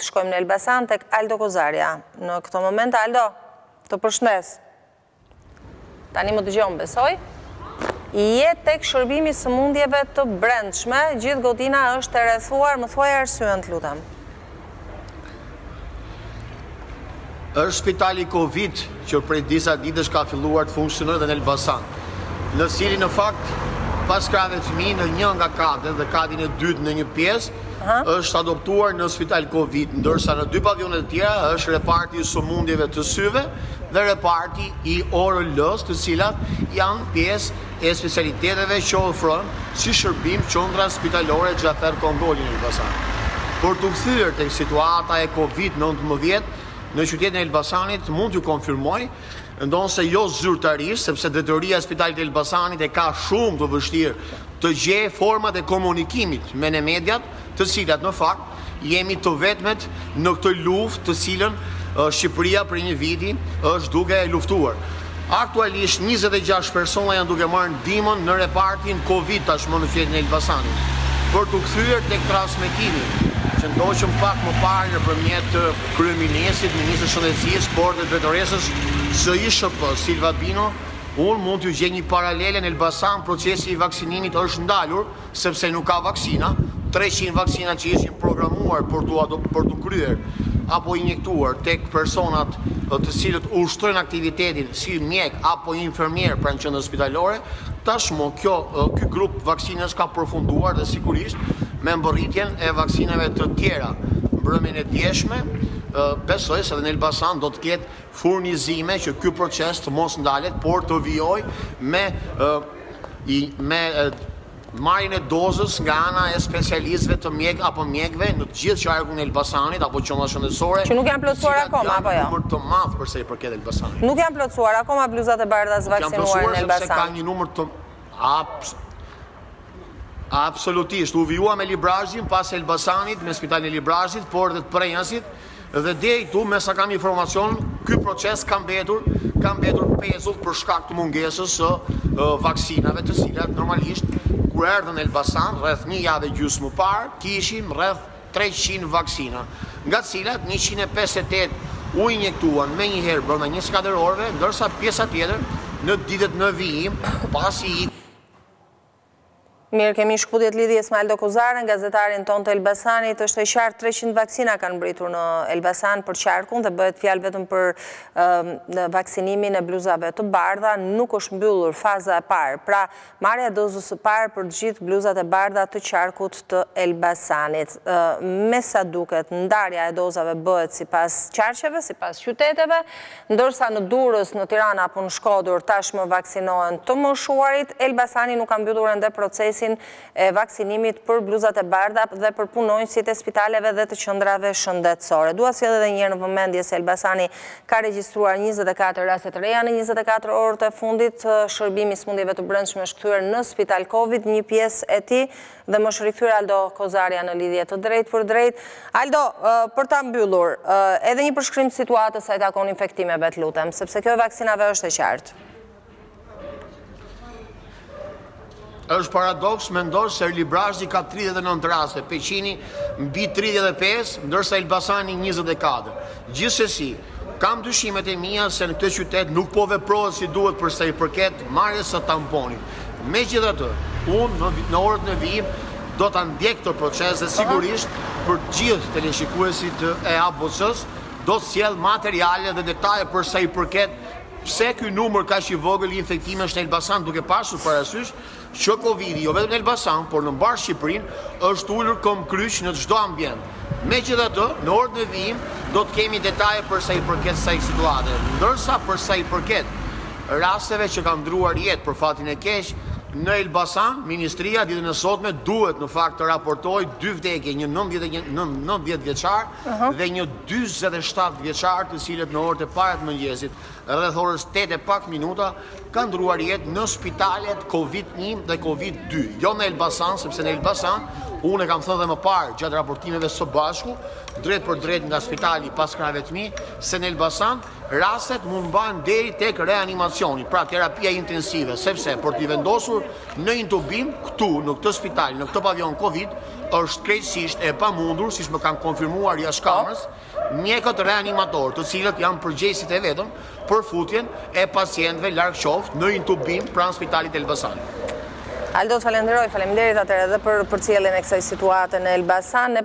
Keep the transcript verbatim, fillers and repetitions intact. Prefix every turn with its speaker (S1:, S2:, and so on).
S1: të shkojmë në Elbasan tek Aldo Kozarja. Në këto moment, Aldo, të përshëndes. Tani më dëgjon, besoj. Je tek shërbimi sëmundjeve të brendshme, gjithë godina është e rrethuar, më thuaj arsyen, të lutem.
S2: Është spitali Covid që prej disa ditësh ka filluar të funksionojë në Elbasan, në cilin në fakt pas krave fëmijë në një nga katët dhe katin e dytë në një pjesë, është adoptuar në spital Covid, ndërsa në dy pavionet tjera është reparti i sëmundjeve të syve dhe reparti i O R L-s, të cilat janë pjesë e specialiteteve që ofrojnë si shërbim qendra spitalore Xhafer Kongoli në Elbasan. Për të kthyer tek situata e Covid nëntëmbëdhjetë në qytetin e Elbasanit, mund t'ju konfirmoj, ndonse jo zyrtarisht, sepse drejtoria e Spitalit të Elbasanit e ka shumë të vështirë të gjejë format e komunikimit me ne mediat, të cilat në fakt jemi të vetmet në këtë luftë të cilën Shqipëria për një viti është duke e luftuar. Aktualisht njëzet e gjashtë persona janë duke marrë ndihmën në repartin Covid tashmë në qytetin e Elbasanit. Për të kthyer tek transmetimi që ndoqëm pak më parë nëpërmjet kryeministit, ministrit shëndetësisë, por dhe drejtoresës së I S H P, Silva Bino, unë mund t'ju gjej një paralele në Elbasan. Procesi i vaksinimit është ndalur sepse nuk ka vaksina. treqind vaksina që ishin programuar për të për të kryer apo injektuar tek personat të cilët ushtrojnë aktivitetin si mjek apo infermier pranë qendrës spitalore, tashmë kjo ky grup vaksinës ka përfunduar dhe sigurisht me mbërritjen e vaksinave të tjera. Mbrëmjen e djeshme, besoj se edhe në Elbasan do të ketë furnizime që ky proces të mos ndalet, por të vijojë me me marrjen e dozës nga ana e specialistëve të mjek apo mjekëve në të gjithë qarkun e Elbasanit apo qendra shëndetësore.
S1: Që nuk janë plotësuar akoma apo jo?
S2: Numër të madh për sa i përket Elbasanit.
S1: Nuk janë plotësuar akoma bluzat e bardha vaksinuar në Elbasan.
S2: Sepse ka një numër të absolutisht u vijua me Librazhin pas Elbasanit, me spitalin e Librazhit, por dhe të Prenjasit, dhe deri këtu me sa kam informacion, ky proces ka mbetur, ka mbetur pezull për shkak të mungesës së vaksinave, të cilat normalisht kur erdhën në Elbasan rreth një javë gjysmë më parë, kishim rreth treqind vaksina, nga të cilat njëqind e pesëdhjetë e tetë u injektuan me një herë brenda njëzet e katër orëve, ndërsa pjesa tjetër në ditët në vijim, pasi i
S1: Mirë, kemi shkputjet lidhjes me Aldo Kozarën, gazetarin ton të Elbasanit. Është e qartë treqind vaksina kanë mbritur në Elbasan për qarkun dhe bëhet fjalë vetëm për uh, vaksinimin e bluzave të bardha. Nuk është mbyllur faza e parë. Pra, marrja e dozës së parë për të gjithë bluzat e bardha të qarkut të Elbasanit. Uh, me sa duket, ndarja e dozave bëhet sipas qarqeve, sipas qyteteve, ndërsa në Durrës, në Tiranë apo në Shkodër tashmë vaksinohen të moshuarit. Elbasani nuk ka mbyllur ende procesin e vaksinimit për bluzat e bardha dhe për punonjësit e spitaleve dhe të qendrave shëndetësore. Dua sjell edhe një herë në vëmendje se Elbasani ka regjistruar njëzet e katër raste të reja në njëzet e katër orët e fundit. Shërbimi i sëmundjeve të brendshme është kthyer në spital Covid, një pjesë e tij, dhe më është rikthyer Aldo Kozarja në lidhje të drejtë për drejtë. Aldo, për ta mbyllur, edhe një përshkrim të situatës sa i takon infektimeve, të lutem, sepse kjo e vaksinave është e qartë.
S2: Është paradoks mendosh se Librazhi ka tridhjetë e nëntë raste, Peqini mbi tridhjetë e pesë, ndërsa Elbasani njëzet e katër. Gjithsesi, kam dyshimet e mia se në këtë qytet nuk po veprohet si duhet për sa i përket marrjes së tamponit. Megjithatë, unë në orët në vijim do ta ndjek këtë proces dhe sigurisht për gjithë teleshikuesit e A B C-s do të sjell materiale dhe detaje për sa i përket pse ky numër kaq i vogël i infektimesh në Elbasan, duke pasur parasysh që Covidi, jo vetëm në Elbasan, por në mbar Shqipërinë, është ulur këmbë kryq në çdo ambient. Megjithatë, në orën e vijim do të kemi detaje për sa i përket kësaj situate. Ndërsa për sa i përket rasteve që kanë ndruar jetë për fatin e keq, në Elbasan, Ministria ditën e sotme duhet në fakt të raportojë dy vdekje, një nëntëdhjetë vjeçar dhe një dyzet e shtatë vjeçar, të cilët në orët e para të mëngjesit, rreth orës tetë e pak minuta, kanë ndruar jetë në spitalet Covid një dhe Covid dy. Jo në Elbasan, sepse në Elbasan Unë e kam thënë dhe më parë gjatë raportimeve së bashku, drejt për drejt nga spitali pas krave të mi, se në Elbasan rastet mund mbahen deri tek reanimacioni, pra terapia intensive, sepse për t'i vendosur në intubim këtu, në këtë spital, në këtë pavion Covid, është krejtësisht e pamundur, siç më kanë konfirmuar jashtë mjekët reanimator, të cilët janë përgjegjësit e vetëm për futjen e pacientëve larg qoftë në intubim pranë spitalit Elbasan.
S1: Aldo, të falenderoj, faleminderit atëherë edhe për përcjelljen e kësaj situate në Elbasan.